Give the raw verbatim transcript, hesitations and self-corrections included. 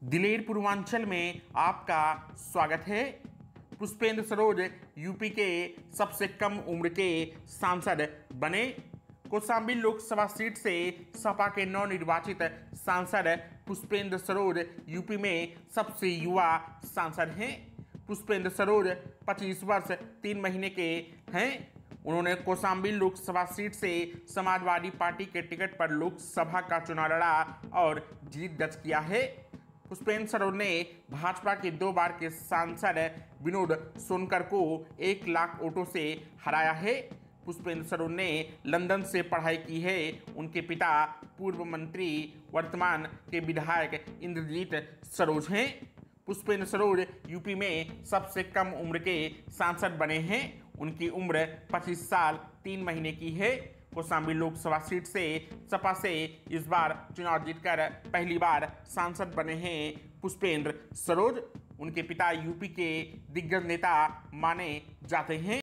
दिलेर पूर्वांचल में आपका स्वागत है। पुष्पेंद्र सरोज यूपी के सबसे कम उम्र के सांसद बने। कौशाम्बी लोकसभा सीट से सपा के नवनिर्वाचित सांसद पुष्पेंद्र सरोज यूपी में सबसे युवा सांसद हैं। पुष्पेंद्र सरोज पच्चीस वर्ष तीन महीने के हैं। उन्होंने कौशाम्बी लोकसभा सीट से समाजवादी पार्टी के टिकट पर लोकसभा का चुनाव लड़ा और जीत दर्ज किया है। पुष्पेंद्र सरोज ने भाजपा के दो बार के सांसद विनोद सोनकर को एक लाख वोटों से हराया है। पुष्पेंद्र सरोज ने लंदन से पढ़ाई की है। उनके पिता पूर्व मंत्री वर्तमान के विधायक इंद्रजीत सरोज हैं। पुष्पेंद्र सरोज यूपी में सबसे कम उम्र के सांसद बने हैं। उनकी उम्र पच्चीस साल तीन महीने की है। कौशाम्बी लोकसभा सीट से सपा से इस बार चुनाव जीतकर पहली बार सांसद बने हैं पुष्पेंद्र सरोज। उनके पिता यूपी के दिग्गज नेता माने जाते हैं।